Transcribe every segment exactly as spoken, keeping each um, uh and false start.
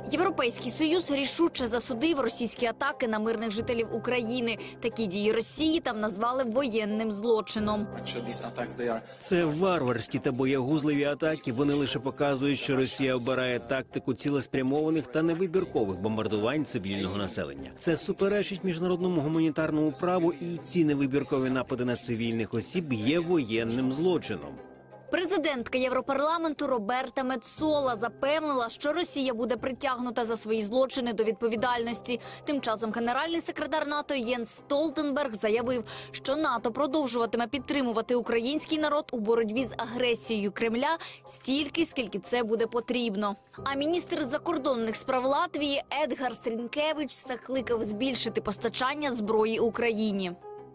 Європейський Союз рішуче засудив російські атаки на мирних жителів України. Такі дії Росії там назвали воєнним злочином. Це варварські та боягузливі атаки. Вони лише показують, що Росія обирає тактику цілеспрямованих та невибіркових бомбардувань цивільного населення. Це суперечить міжнародному гуманітарному праву, і ці невибіркові напади на цивільних осіб є воєнним злочином. Президентка Європарламенту Роберта Мецола запевнила, що Росія буде притягнута за свої злочини до відповідальності. Тим часом генеральний секретар НАТО Єнс Столтенберг заявив, що НАТО продовжуватиме підтримувати український народ у боротьбі з агресією Кремля стільки, скільки це буде потрібно. А міністр закордонних справ Латвії Едгарс Рінкевич закликав збільшити постачання зброї Україні.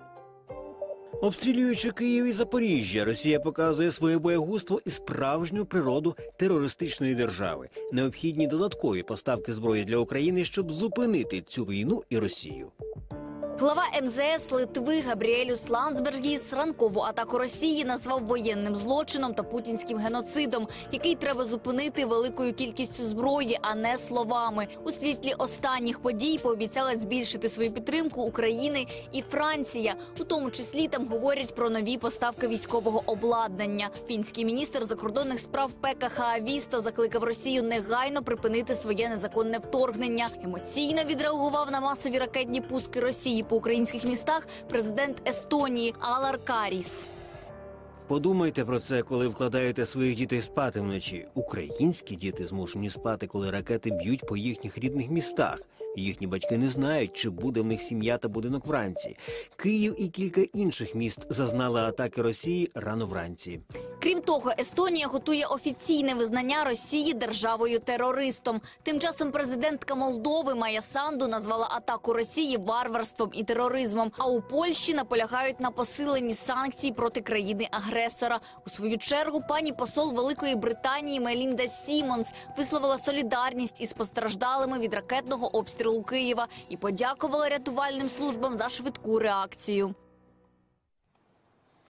Обстрілюючи Київ і Запоріжжя, Росія показує своє боягузтво і справжню природу терористичної держави. Необхідні додаткові поставки зброї для України, щоб зупинити цю війну і Росію. Глава ем зе ес Литви Габріелюс Ландсбергіс ранкову атаку Росії назвав воєнним злочином та путінським геноцидом, який треба зупинити великою кількістю зброї, а не словами. У світлі останніх подій пообіцяла збільшити свою підтримку України і Франція. У тому числі там говорять про нові поставки військового обладнання. Фінський міністр закордонних справ Пекка Хаавісто закликав Росію негайно припинити своє незаконне вторгнення. Емоційно відреагував на масові ракетні пуски Росії по українських містах президент Естонії Алар Каріс. Подумайте про це, коли вкладаєте своїх дітей спати вночі. Українські діти змушені спати, коли ракети б'ють по їхніх рідних містах. Їхні батьки не знають, чи буде в них сім'я та будинок вранці. Київ і кілька інших міст зазнали атаки Росії рано вранці. Крім того, Естонія готує офіційне визнання Росії державою-терористом. Тим часом президентка Молдови Майя Санду назвала атаку Росії варварством і тероризмом. А у Польщі наполягають на посиленні санкцій проти країни-агресора. У свою чергу пані посол Великої Британії Мелінда Сімонс висловила солідарність із постраждалими від ракетного обстрілу Києва і подякувала рятувальним службам за швидку реакцію.